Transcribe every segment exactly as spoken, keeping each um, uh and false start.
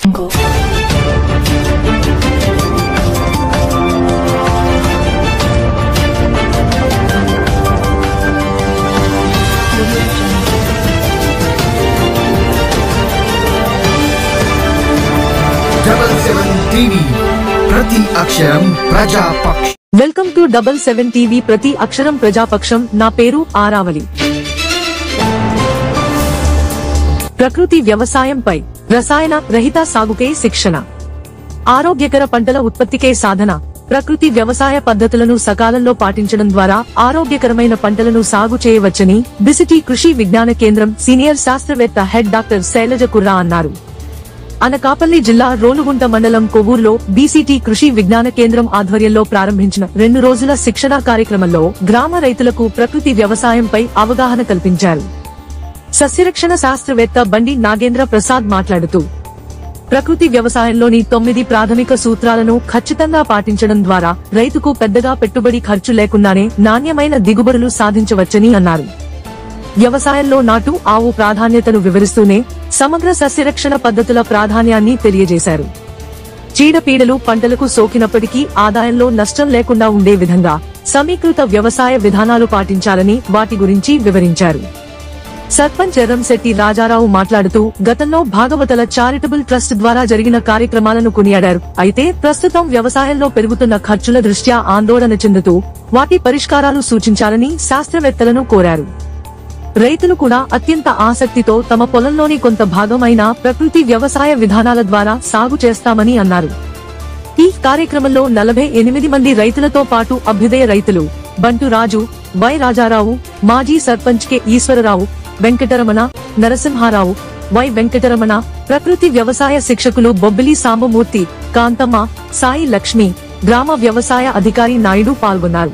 Double seven TV प्रति अक्षरम प्रजापक्ष। Welcome to double seven TV ప్రతి అక్షరం ప్రజాపక్షం. నా పేరు ఆరావళి. ప్రకృతి వ్యవసాయంపై రసాయన రహిత సాగుకే శిక్షణ, ఆరోగ్యకర పంటల ఉత్పత్తికే సాధన. ప్రకృతి వ్యవసాయ పద్ధతులను సకాలంలో పాటించడం ద్వారా ఆరోగ్యకరమైన పంటలను సాగు చేయవచ్చని బిసిటీ కృషి విజ్ఞాన కేంద్రం సీనియర్ శాస్త్రవేత్త హెడ్ డాక్టర్ శైలజ కుర్రా అన్నారు. అనకాపల్లి జిల్లా రోలుగుంట మండలం కొవ్వూరులో బీసీటీ కృషి విజ్ఞాన కేంద్రం ఆధ్వర్యంలో ప్రారంభించిన రెండు రోజుల శిక్షణా కార్యక్రమంలో గ్రామ రైతులకు ప్రకృతి వ్యవసాయంపై అవగాహన కల్పించారు. సస్యరక్షణ శాస్త్రవేత్త బండి నాగేంద్ర ప్రసాద్ మాట్లాడుతూ, ప్రకృతి వ్యవసాయంలోని తొమ్మిది ప్రాథమిక సూత్రాలను ఖచ్చితంగా పాటించడం ద్వారా రైతుకు పెద్దగా పెట్టుబడి ఖర్చు లేకుండానే నాణ్యమైన దిగుబడులు సాధించవచ్చని అన్నారు. వ్యవసాయంలో నాటు ఆవు ప్రాధాన్యతను వివరిస్తూనే సమగ్ర సస్యరక్షణ పద్ధతుల ప్రాధాన్యాన్ని తెలియజేశారు. చీడపీడలు పంటలకు సోకినప్పటికీ ఆదాయంలో నష్టం లేకుండా ఉండే విధంగా సమీకృత వ్యవసాయ విధానాలు పాటించాలని వాటి గురించి వివరించారు. సర్పంచ్ ఎర్రంశెట్టి రాజారావు మాట్లాడుతూ, గతంలో భాగవతల చారిటబుల్ ట్రస్ట్ ద్వారా జరిగిన కార్యక్రమాలను కొనియాడారు. అయితే ప్రస్తుతం వ్యవసాయంలో పెరుగుతున్న ఖర్చుల దృష్ట్యా ఆందోళన చెందుతూ వాటి పరిష్కారాలు సూచించాలని శాస్త్రవేత్తలను కోరారు. రైతులు కూడా అత్యంత ఆసక్తితో తమ పొలంలోని కొంత భాగం అయిన ప్రకృతి వ్యవసాయ విధానాల ద్వారా సాగు చేస్తామని అన్నారు. ఈ కార్యక్రమంలో నలభై ఎనిమిది మంది రైతులతో పాటు అభ్యుదయ రైతులు బంటు రాజు, వై రాజారావు, మాజీ సర్పంచ్ కె ఈశ్వరరావు, వెంకటరమణ, నరసింహారావు, వై వెంకటరమణ, ప్రకృతి వ్యవసాయ శిక్షకులు బొబ్బిలి సాంబమూర్తి, కాంతమ్మ, సాయి లక్ష్మి, గ్రామ వ్యవసాయ అధికారి నాయుడు పాల్గొన్నారు.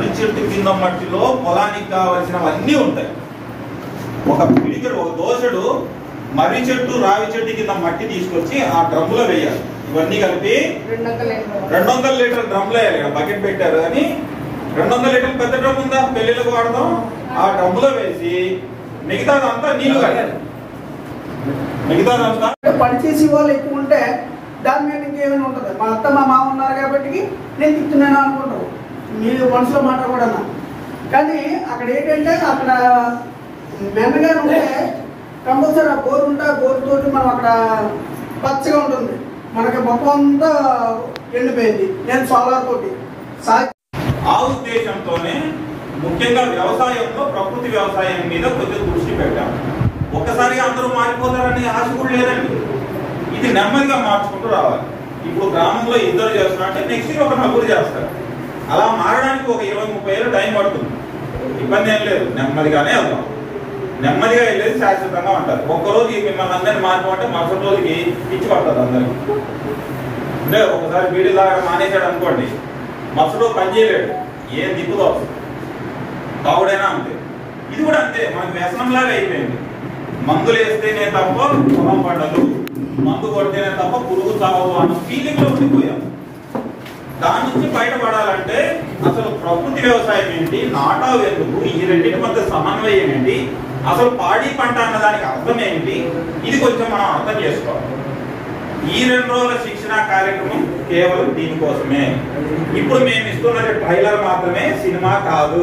ఒక పిడికడు ఒక దోసడు మర్రి చెట్టు రావి చెట్టు కింద మట్టి తీసుకొచ్చి ఆ డ్రమ్లో వేయాలి. ఇవన్నీ కలిపి రెండు వందల లీటర్ డ్రమ్లో వేయాలి. బకెట్ పెట్టారు కానీ రెండు వందల లీటర్ పెద్ద డ్రమ్ ఉందా, పెళ్లిళ్ళకు వాడదాం. ఆ డ్రమ్లో వేసి మిగతాదంతా నీళ్లు కట్టాలి. మిగతాదంతా పనిచేసే వాళ్ళు ఎక్కువ ఉంటే దాని మీద ఇంకేమైనా ఉంటుంది. మా అత్త మా మామ ఉన్నారు కాబట్టి నేను తిప్పుతున్నాను అనుకుంటారు, మీరు మనసులో మాట కూడా. కానీ అక్కడ ఏంటంటే అక్కడ మెన్నగా ఉంటే కంపల్సరీ ఆ బోరు ఉంటే ఆ బోరుతోటి మనం అక్కడ పచ్చగా ఉంటుంది. మనకి మొత్తం అంతా ఎండిపోయింది. నేను సోలార్ తోటి ఆ ఉద్దేశంతోనే ముఖ్యంగా వ్యవసాయంలో ప్రకృతి వ్యవసాయం మీద కొద్దిగా దృష్టి పెట్టాం. ఒక్కసారిగా అందరూ మారిపోతారని ఆశ కూడా లేదండి. ఇది నెమ్మదిగా మార్చుకుంటూ రావాలి. ఇప్పుడు గ్రామంలో ఇద్దరు చేస్తున్నారంటే నెక్స్ట్ ఇయర్ ఒక నలుగురు చేస్తారు. అలా మారడానికి ఒక ఇరవై ముప్పై ఏళ్ళు టైం పడుతుంది. ఇబ్బంది ఏం లేదు, నెమ్మదిగానే వెళ్దాం. నెమ్మదిగా వెళ్ళేది శాశ్వతంగా ఉంటారు. ఒక్కరోజు మిమ్మల్ని అందరినీ మార్చమంటే మరుసటి రోజుకి పిచ్చి పడుతుంది అందరికి. అంటే ఒకసారి వీడి లాగా మానేశాడు అనుకోండి, మరుసటి పని చేయలేడు, ఏం దిక్కుదో కావుడైనా అంతే. ఇది కూడా అంతే, మనకు వ్యసనంలాగా అయిపోయింది. మందులు వేస్తేనే తప్ప పొలం పంటలు, మందు కొడితేనే తప్ప పురుగు చావదు అన్న ఫీలింగ్ లో ఉండిపోయాం. దాని నుంచి బయటపడాలంటే అసలు ప్రకృతి వ్యవసాయం ఏంటి, నాటావు ఎందుకు, ఈ రెండింటి మధ్య సమన్వయం ఏంటి, అసలు పాడి పంట అన్న దానికి అర్థం ఏంటి, ఇది కొంచెం మనం అర్థం చేసుకోవాలి. ఈ రెండు రోజుల శిక్షణ కార్యక్రమం కేవలం దీనికోసమే. ఇప్పుడు మేము ఇస్తున్నది ట్రైలర్ మాత్రమే, సినిమా కాదు,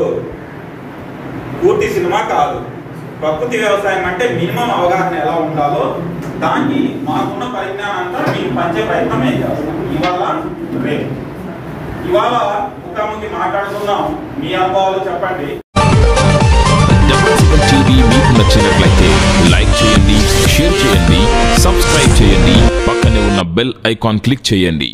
పూర్తి సినిమా కాదు. ప్రకృతి వ్యవసాయం అంటే మినిమం అవగాహన ఎలా ఉండాలో దాన్ని మాకున్న పరిజ్ఞానం అంతా మేము పంచే ప్రయత్నం ఏం చేస్తాం. ఇవాళ రేపు ఇవాళ ముఖాముఖి మాట్లాడుతున్నాం. మీ అనుభవాలు చెప్పండి. టీవీ మీకు నచ్చినట్లయితే లైక్ చేయండి, షేర్ చేయండి, సబ్స్క్రైబ్ చేయండి, పక్కనే ఉన్న బెల్ ఐకాన్ క్లిక్ చేయండి.